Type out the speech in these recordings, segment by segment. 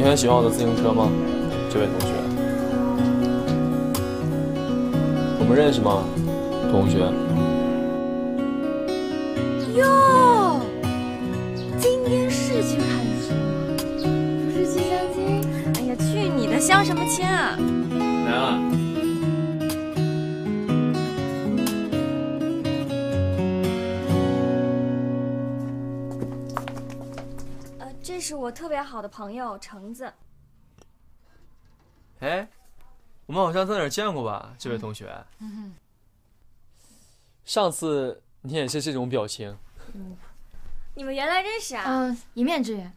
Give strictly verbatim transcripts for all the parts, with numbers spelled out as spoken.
很喜欢我的自行车吗，这位同学？我们认识吗，同学？ 哟，今天是去看书吗？不是去相亲？哎呀，去你的，相什么亲啊！ 来了。 呃，这是我特别好的朋友橙子。 哎，我们好像在哪儿见过吧，这位同学？ 嗯、 上次你也是这种表情。 嗯，你们原来认识啊？ 嗯，一面之缘。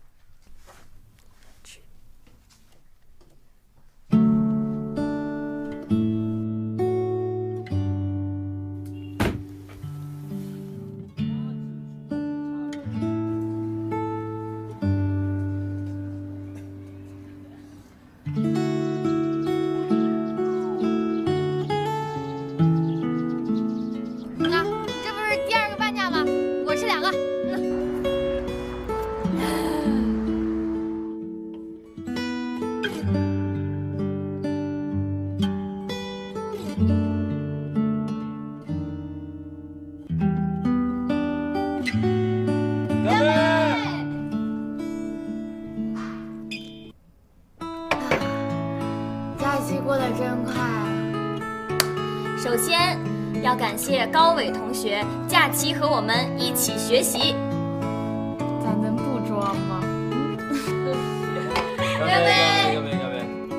首先，要感谢高伟同学假期和我们一起学习。 咱能不装吗？ 干杯！干杯！干杯！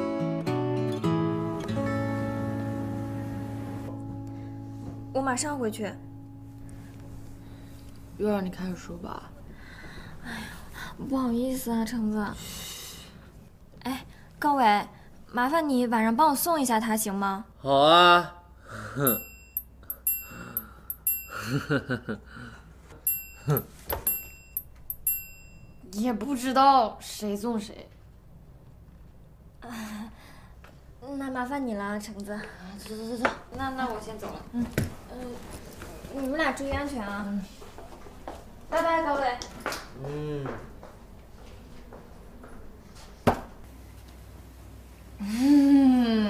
我马上回去。 又让你开始说吧。 哎呀，不好意思啊，橙子。哎，高伟，麻烦你晚上帮我送一下他，行吗？ 好啊。哼， 哼，你也不知道谁送谁。 啊，那麻烦你了，橙子。 走走走走， 那那我先走了。嗯，嗯，你们俩注意安全啊。嗯。拜拜，高伟。 嗯。 嗯。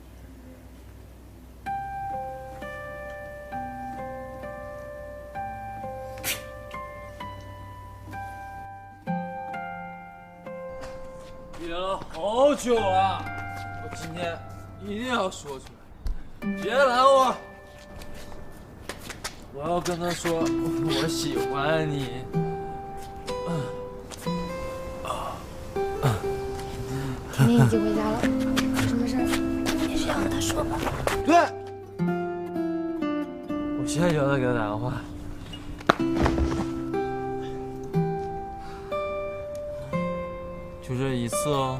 憋了好久了，我今天一定要说出来，别拦我！我要跟他说我喜欢你。 甜甜已经回家了，什么事儿？ 你去让他说吧。 对，我现在就要给他打电话。就这一次哦。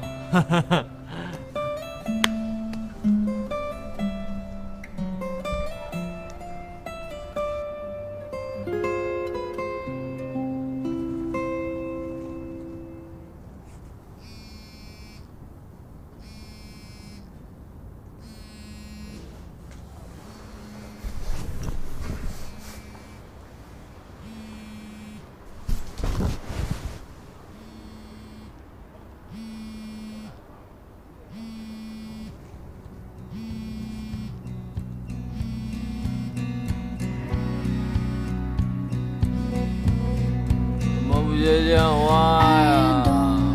接电话呀！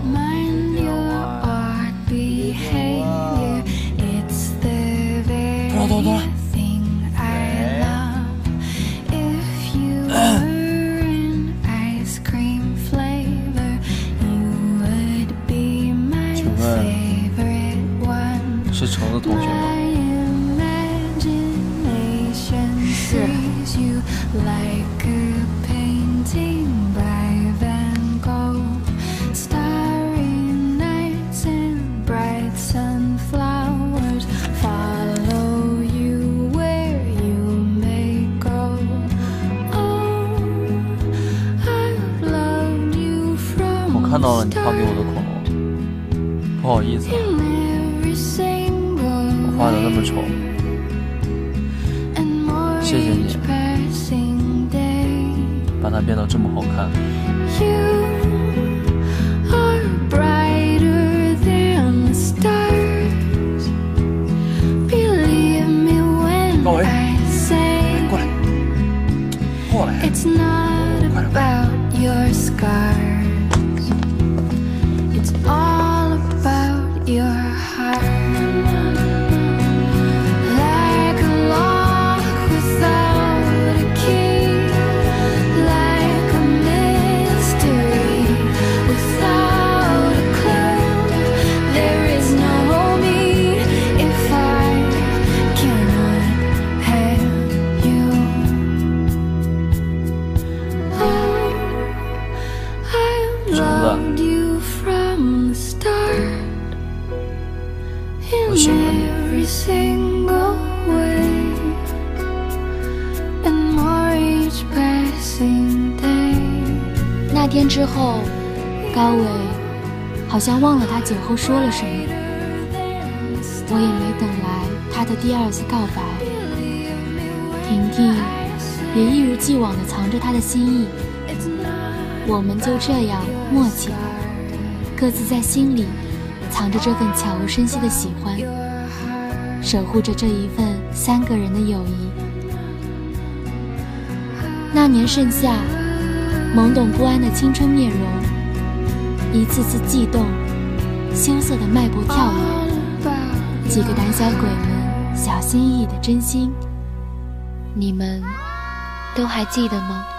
多多多。请问是橙子同学吗？ 是。 看到了你画给我的口红，不好意思，我画的那么丑，谢谢你，把它变得这么好看。 It's not about your scars. It's all about your heart. Like a lock without a key, like a mystery without a clue. There is no me if I cannot have you. Oh, I loved you from the start. In every single way, and more each passing day. 那天之后，高伟好像忘了他酒后说了什么，我也没等来他的第二次告白。婷婷也一如既往地藏着他的心意，我们就这样默契地各自在心里藏着这份悄无声息的喜欢，守护着这一份三个人的友谊。那年盛夏，懵懂不安的青春面容，一次次悸动，羞涩的脉搏跳跃，几个胆小鬼们小心翼翼的真心，你们都还记得吗？